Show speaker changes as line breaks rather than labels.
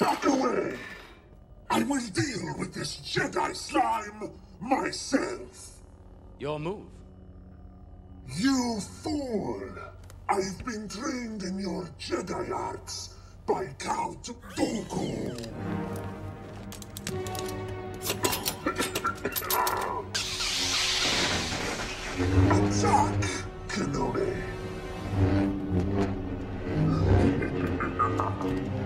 Back away! I will deal with this Jedi slime myself!
Your move.
You fool! I've been trained in your Jedi arts by Count Dooku! Attack, Kenobi!